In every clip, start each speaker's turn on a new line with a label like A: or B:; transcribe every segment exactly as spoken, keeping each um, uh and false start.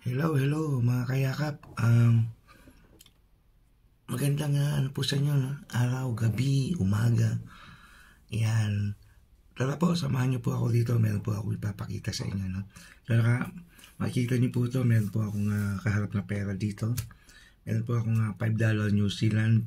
A: Hello, hello mga kayakap. Um, magandang uh, ano po sa inyo, no? Araw, gabi, umaga. Yan. Tara po, samahan niyo po ako dito. Meron po ako ipapakita sa inyo. No? So, naka, makikita niyo po ito. Meron po akong uh, kaharap na pera dito. Meron po akong uh, five dollars New Zealand.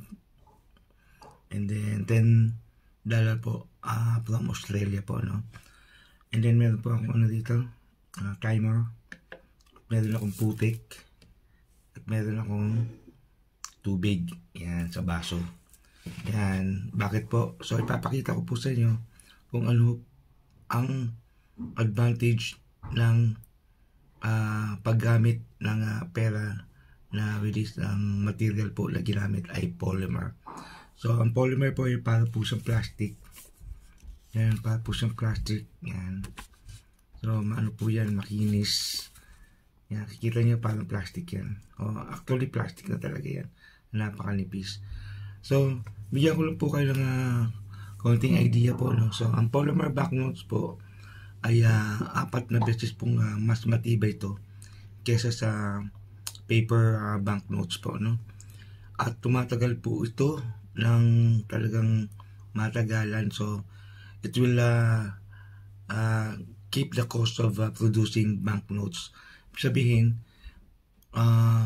A: And then ten dollars po uh, from Australia po. No? And then meron po akong ano dito. Uh, timer. Meron akong putik at meron akong tubig. Yan, sa baso. Yan, bakit po? So, ipapakita ko po sa inyo kung ano ang advantage ng uh, paggamit ng uh, pera na release ng material po na ginamit ay polymer. So, ang polymer po ay para po sa plastic. Yan, para po sa plastic. Yan. So, ano po yan, makinis. Yan, kikita nyo parang plastic yan. O, actually, plastic na talaga yan. Napakanipis. So, bigyan ko lang po kayo ng uh, konting idea po. No? So, ang polymer banknotes po ay uh, apat na beses pong uh, mas matibay ito kesa sa paper uh, banknotes po. No? At tumatagal po ito ng talagang matagalan. So, it will uh, uh, keep the cost of uh, producing banknotes. Sabihin, uh,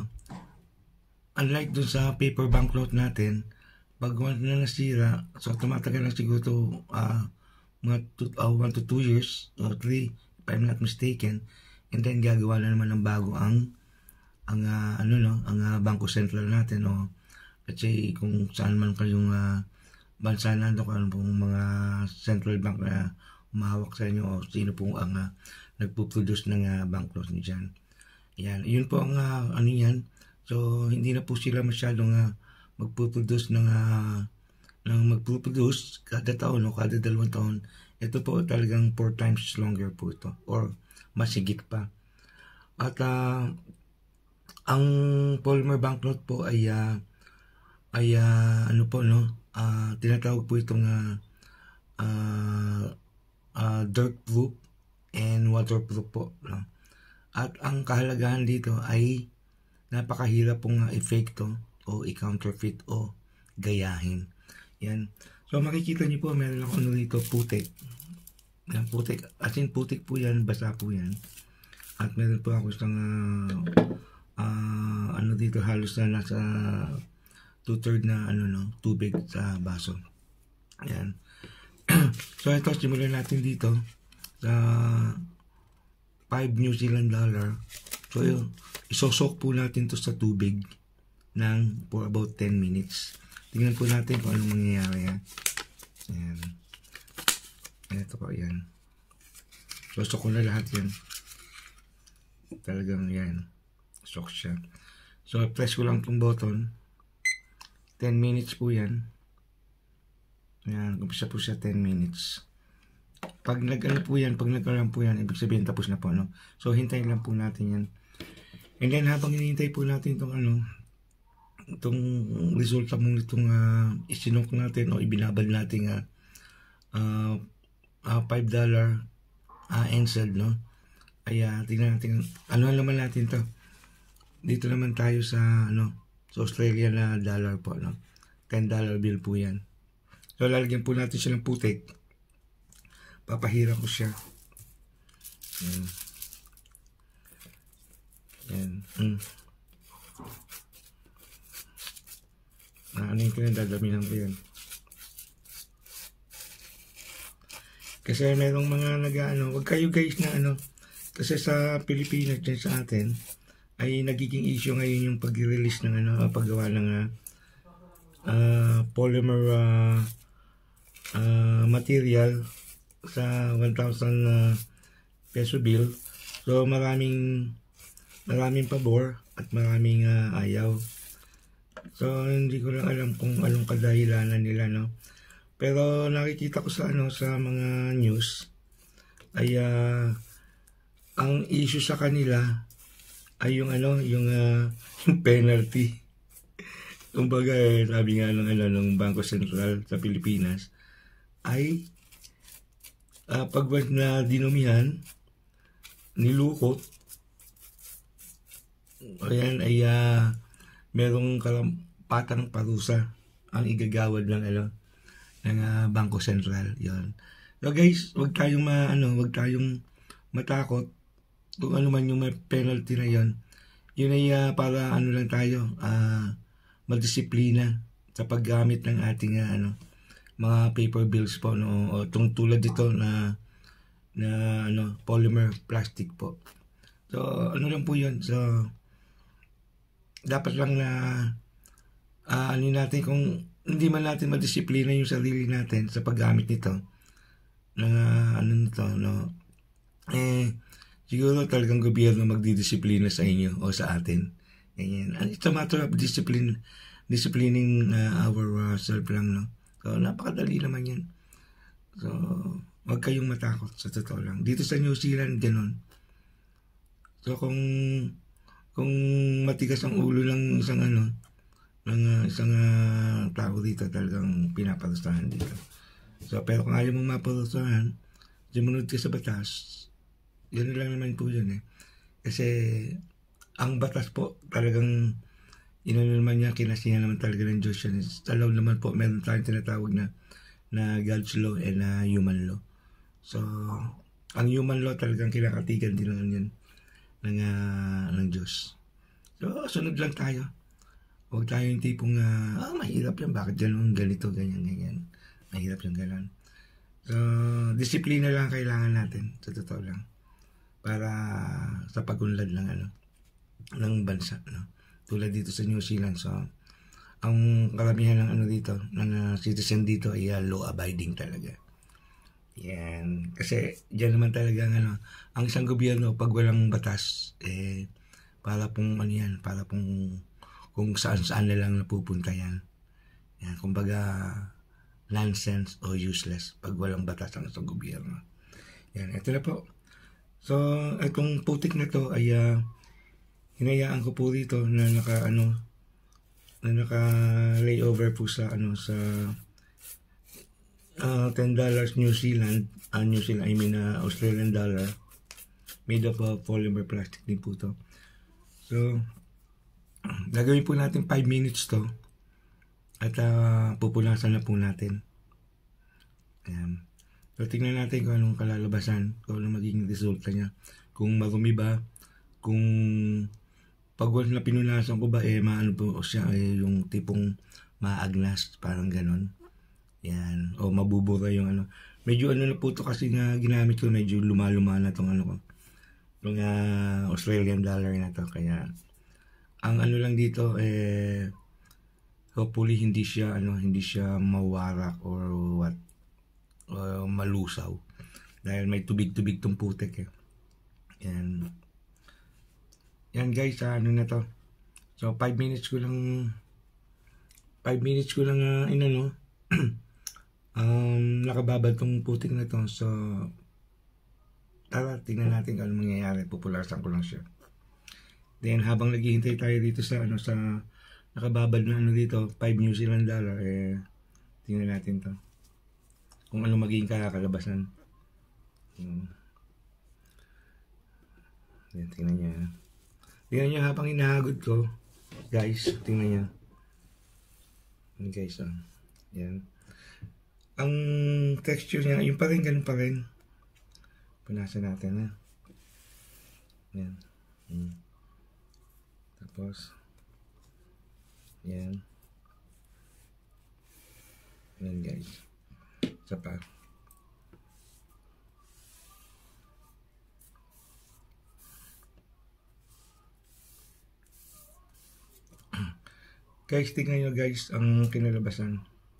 A: unlike dun sa paper banknote natin, pag once na nasira, so tumatagal na siguro uh, mga one to two years or three, if I'm not mistaken, and then gagawa na naman ng bago ang ang uh, ano no, ang uh, Bangko Sentral natin, o kasi kung saan man kayong uh, bansa nando, kung ano pong mga central bank na umahawak sa inyo, o sino pong ang uh, nagpo-produce ng uh, banknotes niyo dyan. Yan, yun po ang uh, ano yan. So, hindi na po sila masyadong uh, magpo-produce ng, uh, ng magpo-produce kada taon o kada dalawang taon. Ito po talagang four times longer po ito, or mas higit pa. At uh, ang polymer banknote po ay uh, ay uh, ano po no, uh, tinatawag po itong uh, uh, uh, Dirtproof and waterproof po, no? At ang kahalagahan dito ay napakahirap pong uh, efekto o i-counterfeit o gayahin. Yan. So makikita niyo po, meron ako ano dito, putik. Yan, putik. As in putik po yan, basa po yan. At meron po ako isang uh, uh, ano dito, halos na nasa two-third na ano no, tubig sa baso. Yan. So ito, simulan natin dito sa five New Zealand dollar. So yun, isosok po natin to sa tubig ng for about ten minutes. Tingnan po natin kung anong mangyayari. Ayan. Ito po, yan. Sosok ko na lahat yan. Talagang yan. Sok siya. So, press ko lang itong button. ten minutes po yan. Ayan, kumpisa po siya ten minutes. Pag nag-ano po yan, pag nag-alam po yan, ibig sabihin tapos na po, no? So, hintayin lang po natin yan. And then, habang hinihintay po natin itong ano, itong resulta mo itong uh, isinok natin o ibinabad natin uh, uh, uh, five dollars uh, N Z L, no? Ay, uh, tingnan natin, ano naman natin to? Dito naman tayo sa, ano, sa Australia na dollar po, no? ten dollar bill po yan. So, lalagyan po natin siya ng putik. Papahira ko siya. Yan. Yan. Hmm. Ano yung pinadadamihan ko yan. Kasi mayroong mga nag-ano, wag kayo guys na ano, kasi sa Pilipinas dyan sa atin, ay nagiging issue ngayon yung pag-release ng ano, paggawa ng uh, uh, polymer uh, uh, material sa one thousand uh, peso bill. So maraming maraming pabor at maraming uh, ayaw. So hindi ko lang alam kung anong kadahilanan nila, no. Pero nakikita ko sa ano, sa mga news ay uh, ang issue sa kanila ay yung ano, yung, uh, yung penalty. Kumbaga, eh, sabi nga ng ano, ng Bangko Sentral sa Pilipinas ay uh, pag na dinumihan, nilukot, ayan ay uh, merong karampatang parusa ang igagawad ng ano ng uh, Bangko Sentral. Yon. So guys, wag tayong ma, ano, wag tayong matakot kung ano man yung penalty na yon. Yun ay uh, para ano lang tayo, uh, madisiplina sa paggamit ng ating uh, ano mga paper bills po, no, o tung tulad dito na na ano polymer plastic po. So ano lang po yun. So dapat lang na uh, ano natin, kung hindi man natin madisiplina yung sarili natin sa paggamit nito ng uh, ano nito, no, eh siguro talagang gobyerno magdidisiplina sa inyo o sa atin. Ganyan. And it's a matter of discipline, disciplining uh, ourselves lang, no. So napakadali naman yan. So wag kayong matakot, sa totoo lang. Dito sa New Zealand ganun. So kung kung matigas ang ulo ng isang ano ng uh, isang uh, tao dito, talagang pinaparusahan dito. So pero kung ayaw mong maparusahan, sumunod ka sa batas. Yan lang naman po yun eh. Kasi ang batas po talagang inano naman niya, kinasihan naman talaga ng Diyos yan. Sa law naman po, meron tayong tinatawag na na God's law and na human law. So ang human law talagang kinakatigan din naman yan ng, uh, ng Diyos. So sunod lang tayo. Huwag tayo yung tipong uh, ah, mahirap yan, bakit ganun, ganito, ganyan, ganyan. Mahirap yung ganun. So disiplina lang kailangan natin, sa totoo lang, para sa pagunlad ng ano ng bansa, no? Tulad dito sa New Zealand. So ang karamihan ng ano dito ng uh, citizen dito ay uh, law abiding talaga. Yan, kasi diyan naman talaga ang ano, ang isang gobyerno pag walang batas eh para pong ano yan, para pong kung saan-saan na lang napupunta yan. Yan, kumbaga nonsense o useless pag walang batas ang isang gobyerno. Yan, ito na po. So, itong putik na to ay uh, hinayaan ko po dito na naka ano na naka layover po sa ano sa uh, ten dollars New Zealand, uh, New Zealand I mean uh, Australian dollar, made of uh, polymer plastic din po to. So gagawin po natin five minutes to at uh, pupunasan na po natin. Ayan. So, tingnan natin kung anong kalalabasan, kung anong magiging resulta niya. Kung marumi ba, kung pag once na pinunasan ko ba, eh, maano po siya, eh, yung tipong maagnas, parang ganon. Yan. O mabubura yung ano. Medyo ano na po ito kasi nga ginamit ko, medyo lumaluma na itong ano ko. Yung uh, Australian dollar na to. Kaya, ang ano lang dito, eh, hopefully hindi siya, ano, hindi siya mawarak or what. Uh, malusaw dahil may tubig-tubig tong putek eh. Yan. Yan guys, uh, ano na to. So five minutes ko lang five minutes ko lang uh, inano um, nakababad tong putik na to. So tara, tingnan natin kung ano mangyayari. Pupulasan ko lang siya. Then habang naghihintay tayo dito sa ano sa nakababad na ano dito, five New Zealand dollar, eh tingnan natin to kung ano magiging kakalabasan. Hmm. Yan, tingnan niya. Tingnan niya habang inahagod ko. Guys, tingnan niya. Yan guys, oh. Yan. Ang texture niya, yung pa rin, ganun pa rin. Punasan natin, ha. Yan. Hmm. Tapos, yan. Yan guys. Isa pa. Guys, tingnan nyo guys ang kinalabasan.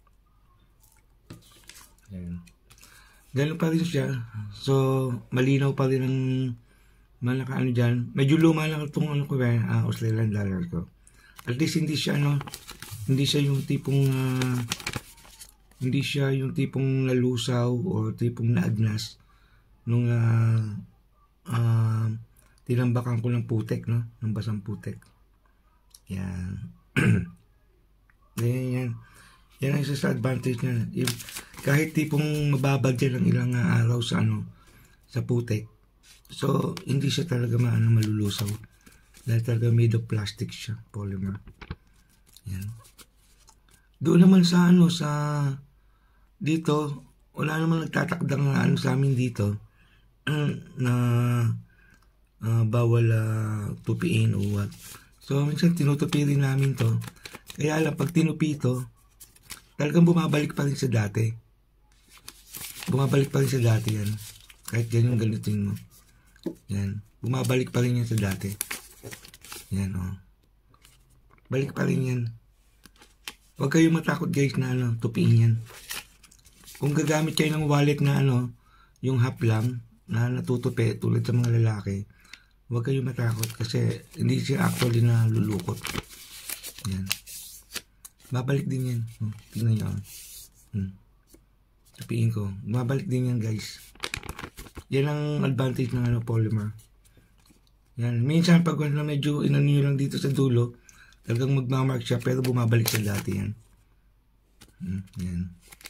A: Ayan. Ganun pa rin siya. So, malinaw pa rin ang malaka ano dyan. Medyo luma lang itong ano ko ba, uh, Australian dollar ko. At least hindi siya ano, hindi siya yung tipong uh, hindi siya yung tipong nalusaw o tipong naagnas nung uh, uh, tinambakan ko ng putek, no? Ng basang putek. Yan. Yan, yan. Yan ang isa sa advantage niya. Kahit tipong mababad yan ng ilang uh, araw sa ano, sa putek. So, hindi siya talaga maano malulusaw. Dahil talaga made of plastic siya, polymer. Yan. Doon naman sa ano, sa dito, wala naman nagtatakdang na ano sa amin dito na uh, bawal uh, tupiin o what. So, minsan tinutupi rin namin to. Kaya lang, pag tinupi ito, talagang bumabalik pa rin sa dati. Bumabalik pa rin sa dati yan. Kahit ganyan ganutin mo. Yan. Bumabalik pa rin yan sa dati. Yan, oh. Balik pa rin yan. Huwag kayong matakot guys na ano, tupiin yan. Kung gagamit kayo ng wallet na ano, yung half lang, na natutupi tulad sa mga lalaki, huwag kayong matakot kasi hindi siya actually na lulukot. Yan. Babalik din yan. Hmm, tingnan nyo. Hmm. Tupiin ko. Babalik din yan guys. Yan ang advantage ng ano, polymer. Yan. Minsan pag ano, medyo inano nyo lang dito sa dulo, talagang magmamark siya pero bumabalik sa dati yan. Hmm, yan.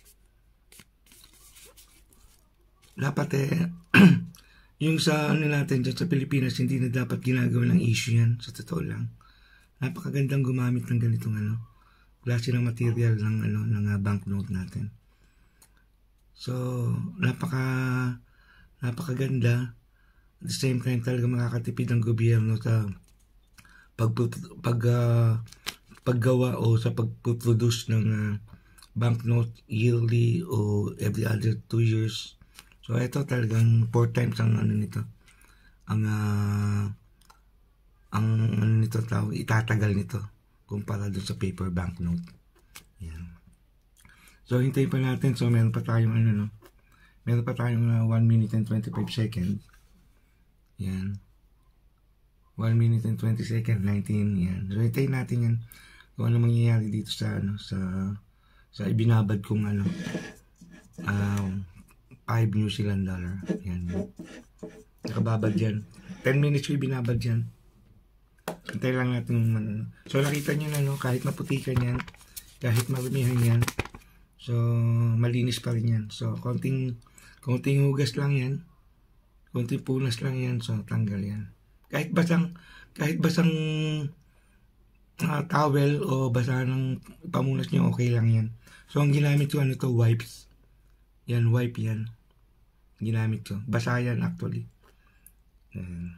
A: Dapat eh, yung sa ano natin dyan sa Pilipinas, hindi na dapat ginagawa ng issue yan. Sa totoo lang. Napakagandang gumamit ng ganitong ano, klase ng material ng ano, ng uh, banknote natin. So, napaka napakaganda. At the same time talaga makakatipid ng gobyerno sa pag, pag uh, paggawa o sa pagproduce ng uh, banknote yearly o every other two years. So, ito talagang four times ang ano nito. Ang uh, ang ano nito tawag, itatagal nito kumpara doon sa paper banknote. Yan. So, hintayin pa natin. So, meron pa tayong ano, no? Meron pa tayong uh, one minute and twenty-five seconds. Yan. one minute and twenty seconds, nineteen. Yan. So, hintayin natin yan. Kung ano mangyayari dito sa, ano, sa, sa ibinabad kong, ano, um, five New Zealand dollar. Yan. Nakababad yan. ten minutes ko ibinabad yan. Hintay lang natin yung ano. So, nakita nyo na, no? Kahit maputikan yan, kahit marumihan yan, so, malinis pa rin yan. So, konting, konting hugas lang yan. Konting punas lang yan. So, tanggal yan. Kahit basang, kahit basang uh, towel o basa ng pamunas nyo, okay lang yan. So, ang ginamit ko, ano to, wipes. Yan, wipe yan. Ginamit ko. Basa yan, actually. Yan.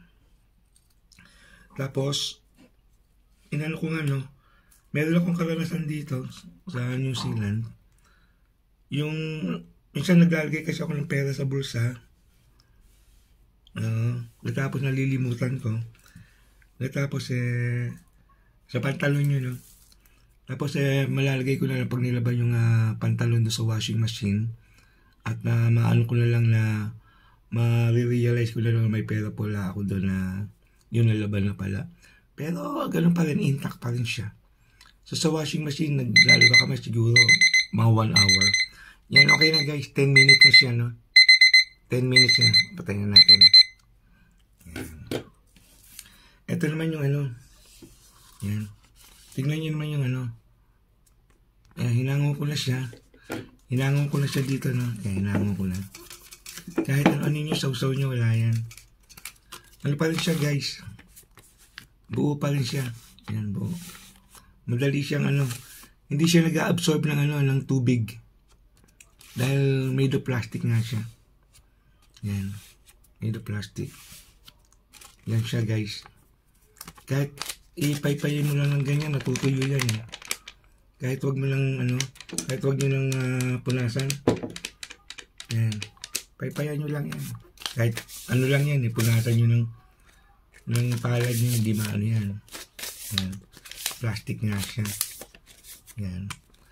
A: Tapos, inano ko nga, no, meron akong karanasan dito sa New Zealand. Yung, minsan naglalagay kasi ako ng pera sa bulsa. Uh, tapos nalilimutan ko. Tapos, eh, sa pantalon nyo, no. Tapos, eh, malalagay ko na lang pag nilaban yung uh, pantalon do sa washing machine. At na uh, maano ko na lang na ma-realize ko na lang may pera pala ako doon na yun nalaban na pala. Pero ganun pa rin, intact pa rin siya. So sa washing machine, naglalaba kami siguro mga one hour. Yan, okay na guys, ten minutes na siya, no? ten minutes na, patayin na natin. Yan. Ito naman yung ano. Yan. Tignan nyo naman yung ano. Yan, hinango ko na siya. Hinango ko na siya dito, no? Yan, hinango ko na. Kahit ano, ano nyo, sausaw nyo, wala yan. Ano pa rin siya guys, buo pa rin siya. Yan, buo. Madali siyang ano, hindi siya nag-absorb ng ano, ng tubig. Dahil made of plastic nga siya. Yan, made of plastic. Yan siya guys. Kahit ipaypayin mo lang ng ganyan, natutuyo yan eh. Kahit wag mo lang ano, kahit wag nyo lang uh, punasan. Yan, paypayan nyo lang yan. Kahit ano lang yan, eh, punasan nyo ng, ng palad nyo, hindi maano yan. Yan. Plastic nga siya. Yan.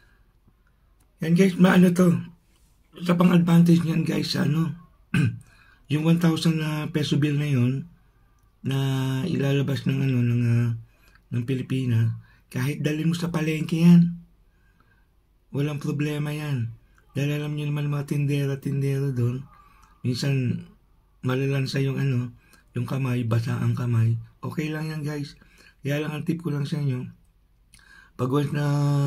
A: Yan guys, maano to. Sa pang-advantage niyan guys, ano, yung one thousand uh, peso bill na yun, na ilalabas ng ano, ng, uh, ng Pilipinas, kahit dalhin mo sa palengke yan. Walang problema yan. Dahil alam nyo naman mga tindera-tindera doon, minsan, malalansa yung ano, yung kamay, basa ang kamay. Okay lang yan guys. Kaya lang ang tip ko lang sa inyo, pag once na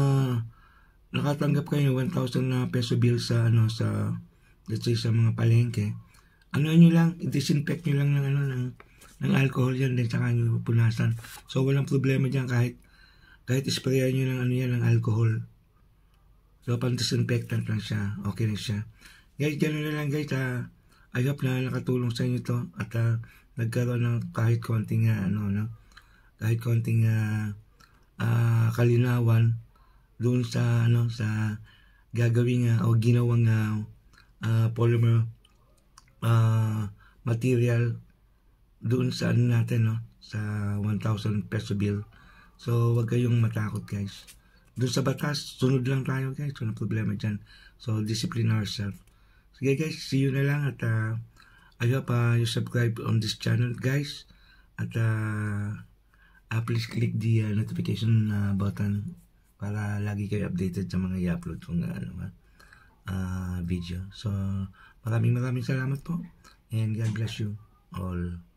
A: nakatanggap kayo one thousand na peso bill sa ano, sa let's say sa mga palengke, ano nyo lang, i-disinfect nyo lang ng ano, ng ng alcohol yan din, saka nyo punasan. So walang problema dyan kahit kahit sprayan nyo ng ano yan, ng alcohol. So pang disinfectant lang siya, okay na siya. Guys, gano'n na lang guys, uh, I hope na nakatulong sa inyo to at uh, nagkaroon ng kahit konting uh, ano, no? kahit konting uh, uh, kalinawan doon sa ano sa gagawing uh, o ginawang uh, uh, polymer uh, material doon sa ano natin, no, sa one thousand peso bill. So wag kayong matakot guys, doon sa batas sunod lang tayo guys, walang problema dyan. So discipline ourselves. Sige guys, see you na lang at uh, I hope uh, you subscribe on this channel guys at uh, uh, please click the uh, notification uh, button para lagi kayo updated sa mga i-upload kong uh, ano, uh, video. So maraming maraming salamat po and God bless you all.